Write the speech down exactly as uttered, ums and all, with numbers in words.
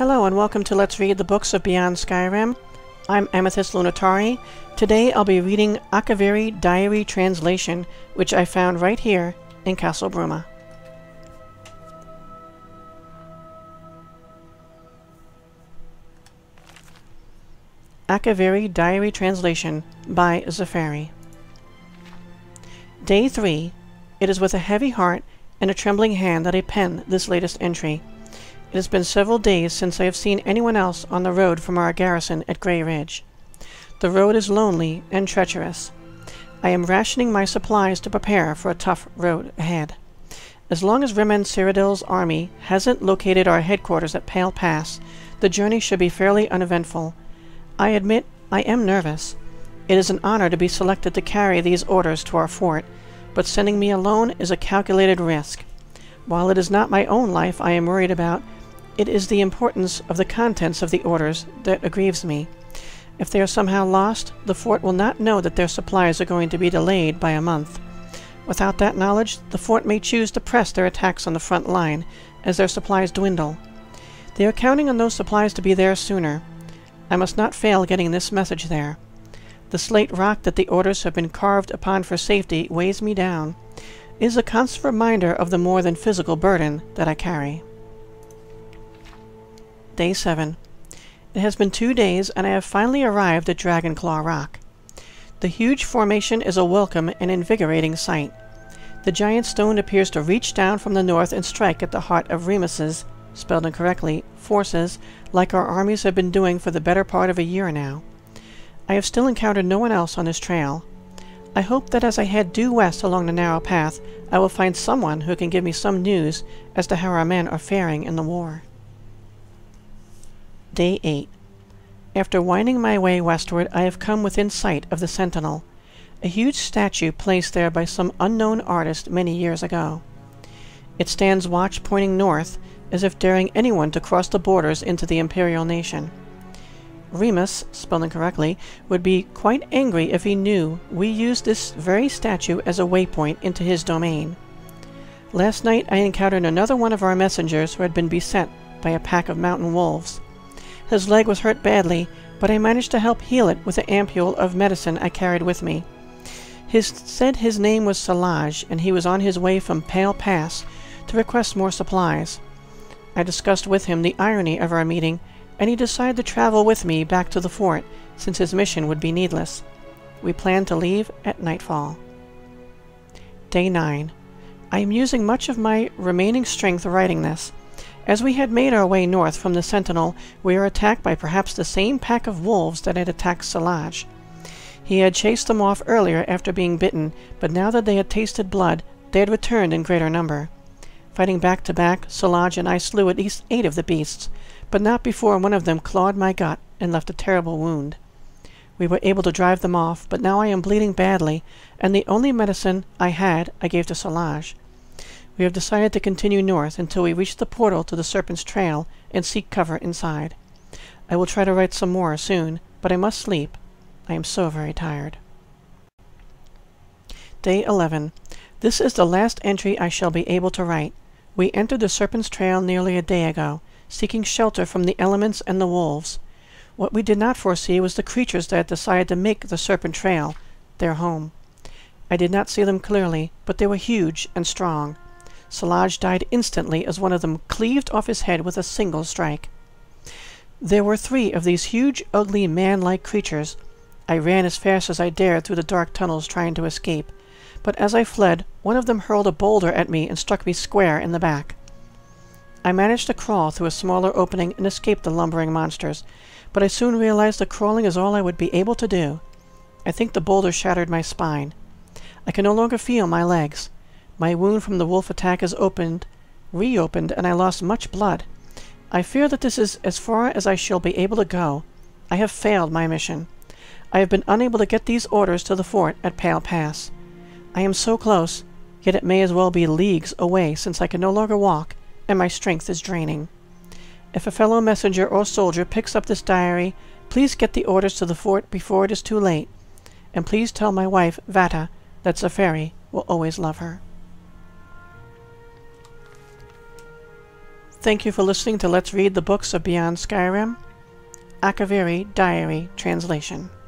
Hello and welcome to Let's Read the Books of Beyond Skyrim. I'm Amethyst Lunatari. Today I'll be reading Akaviri Diary Translation, which I found right here in Castle Bruma. Akaviri Diary Translation by Zafari. Day three. It is with a heavy heart and a trembling hand that I pen this latest entry. It has been several days since I have seen anyone else on the road from our garrison at Grey Ridge. The road is lonely and treacherous. I am rationing my supplies to prepare for a tough road ahead. As long as Rimmon Cyrodiil's army hasn't located our headquarters at Pale Pass, the journey should be fairly uneventful. I admit I am nervous. It is an honor to be selected to carry these orders to our fort, but sending me alone is a calculated risk. While it is not my own life I am worried about, it is the importance of the contents of the orders that aggrieves me. If they are somehow lost, the fort will not know that their supplies are going to be delayed by a month. Without that knowledge, the fort may choose to press their attacks on the front line as their supplies dwindle. They are counting on those supplies to be there sooner. I must not fail getting this message there. The slate rock that the orders have been carved upon for safety weighs me down. It is a constant reminder of the more than physical burden that I carry. Day seven. It has been two days and I have finally arrived at Dragonclaw Rock. The huge formation is a welcome and invigorating sight. The giant stone appears to reach down from the north and strike at the heart of Remus's, spelled incorrectly, forces, like our armies have been doing for the better part of a year now. I have still encountered no one else on this trail. I hope that as I head due west along the narrow path, I will find someone who can give me some news as to how our men are faring in the war. Day eight. After winding my way westward, I have come within sight of the Sentinel, a huge statue placed there by some unknown artist many years ago. It stands watch pointing north, as if daring anyone to cross the borders into the Imperial nation. Remus, spelled incorrectly, would be quite angry if he knew we used this very statue as a waypoint into his domain. Last night I encountered another one of our messengers who had been beset by a pack of mountain wolves. His leg was hurt badly, but I managed to help heal it with the ampule of medicine I carried with me. He said his name was Salaj, and he was on his way from Pale Pass to request more supplies. I discussed with him the irony of our meeting, and he decided to travel with me back to the fort, since his mission would be needless. We planned to leave at nightfall. Day nine. I am using much of my remaining strength writing this. As we had made our way north from the Sentinel, we were attacked by perhaps the same pack of wolves that had attacked Salaj. He had chased them off earlier after being bitten, but now that they had tasted blood, they had returned in greater number. Fighting back to back, Salaj and I slew at least eight of the beasts, but not before one of them clawed my gut and left a terrible wound. We were able to drive them off, but now I am bleeding badly, and the only medicine I had I gave to Salaj. We have decided to continue north until we reach the portal to the Serpent's Trail and seek cover inside. I will try to write some more soon, but I must sleep. I am so very tired. Day eleven. This is the last entry I shall be able to write. We entered the Serpent's Trail nearly a day ago, seeking shelter from the elements and the wolves. What we did not foresee was the creatures that had decided to make the Serpent Trail their home. I did not see them clearly, but they were huge and strong. Salaj died instantly as one of them cleaved off his head with a single strike. There were three of these huge, ugly, man-like creatures. I ran as fast as I dared through the dark tunnels trying to escape, but as I fled, one of them hurled a boulder at me and struck me square in the back. I managed to crawl through a smaller opening and escape the lumbering monsters, but I soon realized that crawling is all I would be able to do. I think the boulder shattered my spine. I can no longer feel my legs. My wound from the wolf attack is opened, reopened, and I lost much blood. I fear that this is as far as I shall be able to go. I have failed my mission. I have been unable to get these orders to the fort at Pale Pass. I am so close, yet it may as well be leagues away since I can no longer walk, and my strength is draining. If a fellow messenger or soldier picks up this diary, please get the orders to the fort before it is too late, and please tell my wife, Vata, that Zafari will always love her. Thank you for listening to Let's Read the Books of Beyond Skyrim. Akaviri Diary Translation.